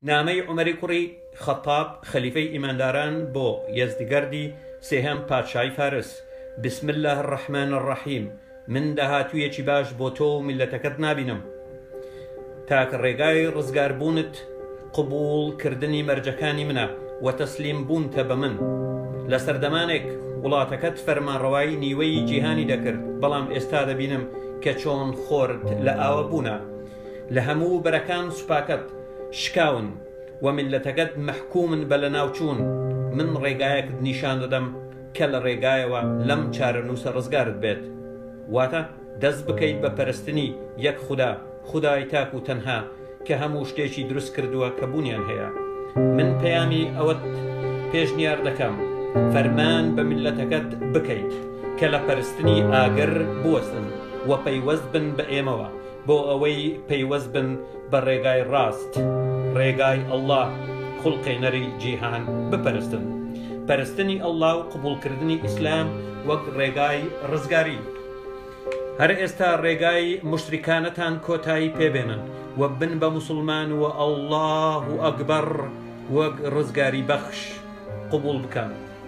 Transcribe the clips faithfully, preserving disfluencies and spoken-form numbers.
نامەی عومەری کوڕی خەتاب خەلیفەی ئیمانداران بۆ یەزدگەردی سێهەم پادشای فارس. بسم الله الرحمن الرحیم. من داهاتوویەکی باش بۆ تۆ و میلەتەکەت نابینم تاکە ڕێگای ڕزگاربوونت قبوڵکردنی مەرجەکانی منە و تەسلیم بوونتە بە من. لە سەردەمانێک وڵاتەکەت فەرمانڕەوایی نیوەی جیهانی دەکرد، بەڵام ئێستا دەبینم کە چۆن خۆرت لە ئاوە بوونە. لە هەموو بەرەکان سوپاکەت شکاون و میلەتەکەت مەحکومن بە لە ناوچوون. من ڕێگایەکت نیشان دەدەم کە لە ڕێگایەوە لەم چارەنووسە ڕزگارت بێت، واتە دەست بکەیت بە پەرستنی یەک خودا، خودای تاک و تەنها کە هەموو شتێکی دروست کردووە کە بوونیان هەیە. من پەیامی ئەوەت پێشنیار دەکەم فەرمان بە میلەتەکەت بکەیت کە لە پەرستنی ئاگر بوەستن و پەیوەست بن بە ئێمەوە بۆ ئەوەی پەیوەست بن بە ڕێگای ڕاست، ڕێگای ئەڵڵا خوڵقێنەری جیهان بپەرستن. پەرستنی ئەڵڵا و قبوڵکردنی ئیسلام وەک ڕێگای ڕزگاری. هەر ئێستا ڕێگای مشتریکانەتان کۆتایی پێبێنن و بن بە موسڵمان و ئەڵڵاه ئەکبەر وەک ڕزگاری بەخش قبوڵ بکەن.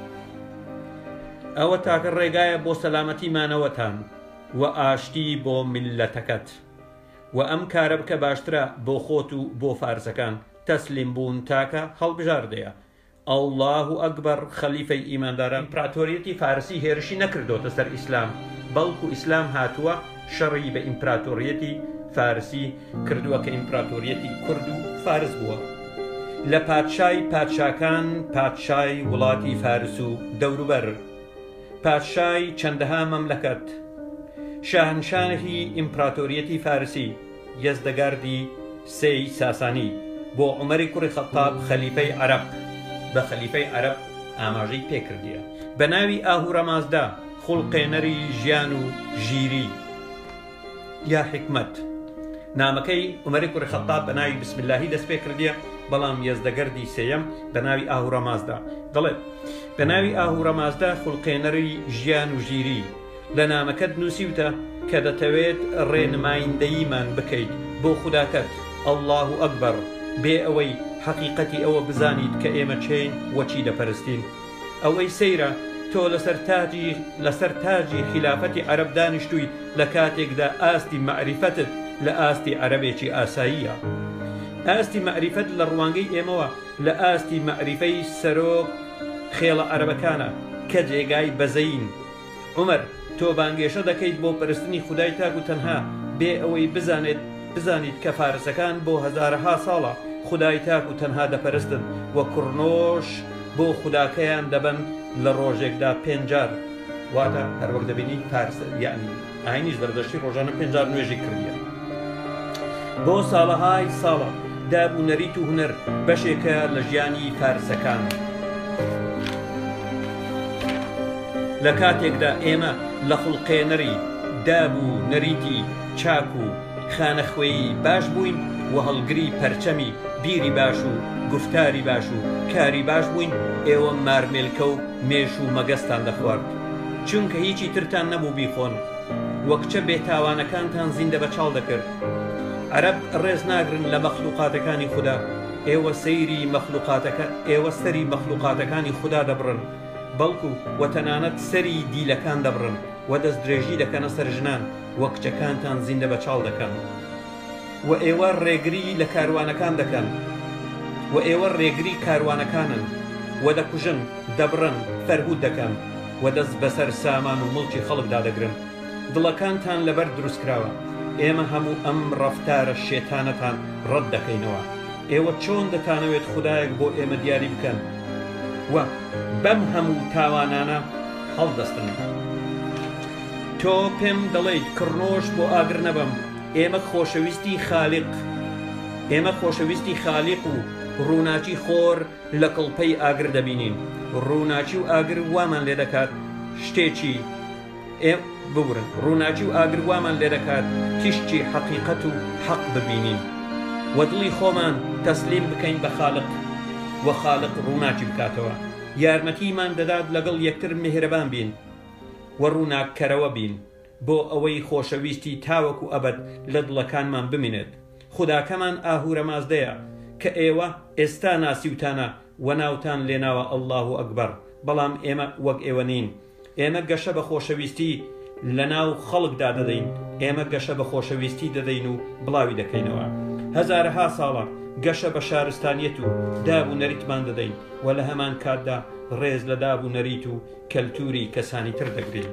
ئەوە تاکە ڕێگایە بۆ سەلامەتیمانەوەتان و ئاشتی بۆ میلەتەکەت، و ئەم کارە بکە باشترە بۆ خۆت و بۆ فارسەکان. تەسلیم بوون تاکە هەڵبژاردەیە. ئەڵڵاه ئەکبەر. خەلیفەی ئیمانداران ئیمپراتۆریەتی فارسی هێرشی نەکردۆتە سەر ئیسلام، بەڵکو ئیسلام هاتووە شەڕی بە ئیمپراتۆریەتی فارسی کردووە کە ئیمپراتۆریەتی کورد و فارس بووە. لە پادشای پادشاکان پادشای وڵاتی فارس و دەوروبەر، پادشای چەندەها مەملەکەت، شاهنشانێکی ئیمپراتۆریەتی فارسی یەزدەگاردی سێی ساسانی بۆ عومەری کوڕی خەتاب خەلیفەی عەرەب بە خەلیفەی عەرەب ئاماژەی پێکردیە بە ناوی ئاهورەمازدا، خوڵقێنەری ژیان و ژیری یا حکمت. نامەکەی عومەری کوڕی خەتاب بە ناوی بسم اللهی دەست پێ کردیە، بەڵام یەزدەگەردی سێیەم بە ناوی ئاهورەمازدا دەڵێت بە ناوی ئاهورەمازدا خوڵقێنەری ژیان و ژیری. لە نامەکەت نووسیوتە کە دەتەوێت ڕێنمایندەییمان بکەیت بۆ خوداکەت ئەڵڵاه ئەکبەر، بێ ئەوەی حەقیقەتی ئەوە بزانیت کە ئێمە چین وەچی دەپەرستین. ئەوەی سەیرە تۆ لەسەر تاجی لەسەر تاجی خلافەتی عەرەب دانیشتووی لە کاتێکدا ئاستی مەعریفەتت لە ئاستی عەرەبێکی ئاساییە. ئاستی مەعریفەت لە ڕوانگەی ئێمەوە لە ئاستی مەعریفەی سەرۆک خێڵە عەرەبەکانە کە جێگای بەزەین. عومەر، تۆ بانگێشە دەکەیت بۆ پەرستنی خودای تاک و تەنها بێ ئەوەی بزانێت بزانیت کە فارسەکان بۆ هەزارەها ساڵە خودای تاک و تەنها دەپەرستن و کوڕنۆش بۆ خوداکەیان دەبن لە ڕۆژێکدا پێنجار، واتە هەر وەک دەبینی فارس یعنی ئاینیش بەردەشتی ڕۆژانە پێنجار نوێژی کردیە. بۆ ساڵەهای ساڵە دابوو نەریت و هونەر بەشێکە لە ژیانی فارسەکان. لە کاتێکدا ئێمە لە خوڵقێنەری دابوو نەریتی چاک و خانەخوێی باش بووین و هەڵگری پەرچەمی بیری باش و گفتاری باش و کاری باش بووین، ئێوە مارمێلکە و مێش و مەگەستان دەخوارد، چونکە هیچی ترتان نەبوو بیخۆن، وەکچە بێتاوانەکانتان زیندە بە چاڵ دەکرد. عەرەب ڕێز ناگرن لە مەخلوقاتەکانی خوددا، ئێوە سەیری مەخلوقاتەکە ئێوە سەری مەخلوقاتەکانی خوددا دەبڕن، بەڵکو و تەنانەت سەری دیلەکان دەبڕن و دەست درێژی دەکەنە سەر ژنان، وە کچەکانتان زیندە بە چاڵ دەکەن، و ئێوە ڕێگری لە کاروانەکان دەکەن، و ئێوە ڕێگری کاروانەکانن و دەکوژن، دەبڕن، فەرهود دەکەن و دەست بەسەر سامان و مڵکی خەڵکدا دەگرن. دڵەکانتان لەبەر دروست کراوە، ئێمە هەموو ئەم ڕەفتارە شێتانەتان ڕەت دەکەینەوە. ئێوە چۆن دەتانەوێت خودایەک بۆ ئێمە دیاری بکەن و بەم هەموو تاوانانە هەڵدەستن. تۆ پێم دەڵێیت کڕنۆش بۆ ئاگر نەبم، ئێمە خۆشەویستی خالیق ئێمە خۆشەویستی خالیق و ڕووناچی خۆر لە کڵپەی ئاگر دەبینین. ڕووناچی و ئاگر وامان لێ دەکات شتێکی ئێ ببورن ڕووناچی و ئاگر وامان لێ دەکات تیشتی حەقیقەت و حەق ببینین و دڵی خۆمان تەسلیم بکەین بە خالق و خالق ڕووناچی بکاتەوە. یارمەتیمان دەدات لەگەڵ یەکتر میهرەبان بین و ڕووناککەرەوە بین بۆ ئەوەی خۆشەویستی تاوەکو ئەبەد لە دڵەکانمان بمینێت. خوداکەمان ئاهورەمازدەیە کە ئێوە ئێستا ناسیوتانە و ناوتان لێناوە ئەڵڵاهو ئەکبەر، بەڵام ئێمە وەک ئێوە نین. ئێمە گەشە بە خۆشەویستی لە ناو خەڵکدا دەدەین، ئێمە گەشە بە خۆشەویستی دەدەین و بڵاوی دەکەینەوە. هەزارها ساڵە گەشە بە شارستانیەت و دابوو نەریتمان دەدەین و لە هەمان کاتدا ڕێز لە دابوو نەریت و کەلتوری کەسانی تر دەگرین.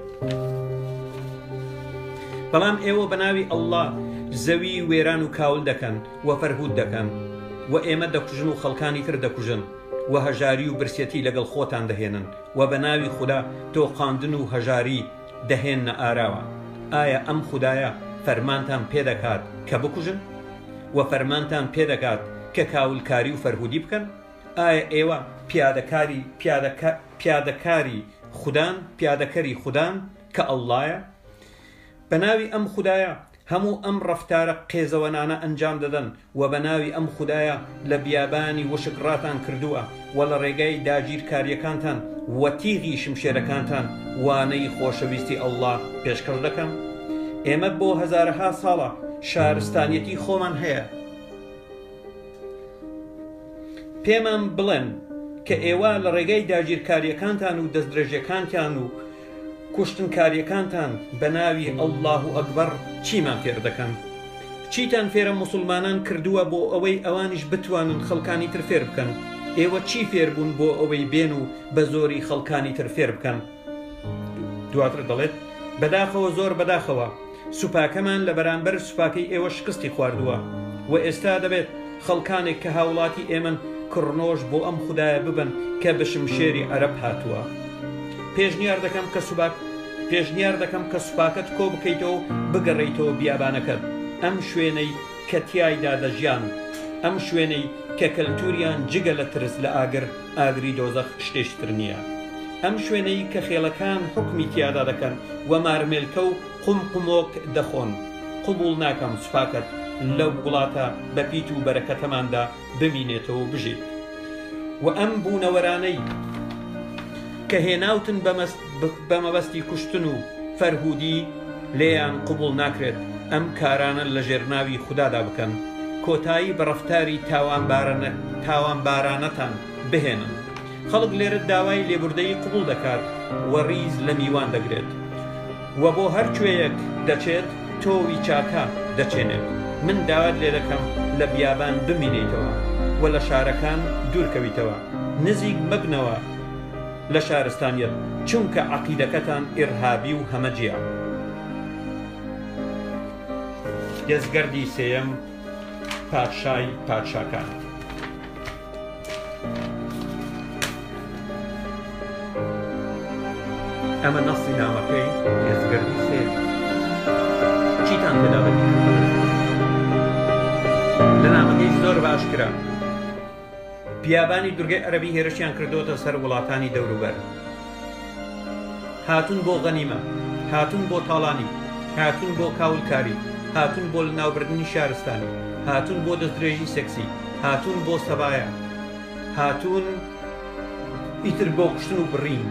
بەڵام ئێوە بە ناوی ئەڵڵا زەوی وێران و کاول دەکەن و فەرهود دەکەن و ئێمە دەکوژن و خەڵکانی تر دەکوژن و هەژاری و برسێتی لەگەڵ خۆتان دەهێنن و بە ناوی خوددا تۆقاندن و هەژاری دەهێنە ئاراوە. ئایا ئەم خوددایە فەرمانتان پێدەکات کە بکوژن و فەرمانتان پێدەکات کە کاولکاری و فەرهودی بکەن؟ ئایا ئێوە پیادەکاری پیادەکاری خوددان پیادەکەری خوددان کە ئەڵڵایە؟ بە ناوی ئەم خوددایە هەموو ئەم ڕەفتارە قێزەوەنانە ئەنجام دەدەن و بە ناوی ئەم خوددایە لە بیابانی وشکڕاتان کردووە و لە ڕێگای داگیرکاریەکانتان و تیغی شمشێرەکانتان وانەی خۆشەویستی ئەڵڵا پێشکەش دەکەم. ئێمە بۆ هەزارها ساڵە شارستانیەتی خۆمان هەیە. پێمان بڵێن کە ئێوە لە ڕێگەی داگیرکاریەکانتان و دەستدرێژیەکانتان و کوشتنکاریەکانتان بە ناوی ئەڵڵاهو ئەکبەر چیمان فێر دەکەن؟ چیتان فێرە موسڵمانان کردووە بۆ ئەوەی ئەوانیش بتوانن خەڵکانی تر فێر بکەن؟ ئێوە چی فێر بوون بۆ ئەوەی بێن و بە زۆری خەڵکانی تر فێر بکەن؟ دواتر دەڵێت بەداخەوە زۆر بەداخەوە سوپاکەمان لە بەرامبەر سوپاکەی ئێوە شکستی خواردووە و ئێستا دەبێت خەڵکانێک کە هاوڵاتی ئێمن کڕنۆش بۆ ئەم خوددایە ببن کە بە شمشێری عەرەب هاتووە. پێشنیار دەکەم کە سوپاک پێشنیار دەکەم کە سوپاکەت کۆ بکەیتەوە بگەڕێیتەوە بیابانەکەت، ئەم شوێنەی کە تیایدا دەژیان، ئەم شوێنەی کە کەلتوریان جگە لە ترس لە ئاگر ئاگری دۆزەخ شتێشتر نییە، ئەم شوێنەی کە خێڵەکان حکمی تیادا دەکەن و مارمێلکە و قومقمۆک دەخۆن. قبول ناکەم سوپاکەت لەو وڵاتە بە پیت و بەرەکەتەماندا بمینێتەوە بژیت و ئەم بوونەوەرانەی کە هێناوتن بە مەبەستی کوشتن و فەرهودی لێیان قبول ناکرێت ئەم کارانە لە ژێرناوی خوددادا بکەن. کۆتایی بە ڕەفتاری تاوانبارانەتان بهێنن. خەڵک لێرە داوای لێبوردەیی قبول دەکات و ڕیز لە میوان دەگرێت و بۆ هەر کوێیەک دەچێت تۆوی چاکە دەچێنێت. من داوات لێ دەکەم لە بیابان بمینێتەوە و لە شارەکان دوورکەویتەوە، نزیک مەبنەوە لە شارستانیەت، چونکە عەقیدەکەتان ئیرهابی و هەمەجیە. دەستگەردی سێیەم، پادشای پادشاکان. ئەمە نەسی نامەکەی دەستگەردی سێ. چیتان پێدا بەدی؟ لە نامەکەی زۆر باشکرا بیابانی دورگەی عەرەبی هێرشیان کردوتە سەر وڵاتانی دەوروبەر. هاتون بۆ غەنیمە، هاتون بۆ تاڵانی، هاتون بۆ کاولکاری، هاتون بۆ لەناوبردنی شارستانی، هاتون بۆ دەستدرێژی سێکسی، هاتون بۆ سەبایە، هاتون ئیتر بۆ کوشتن و بڕین.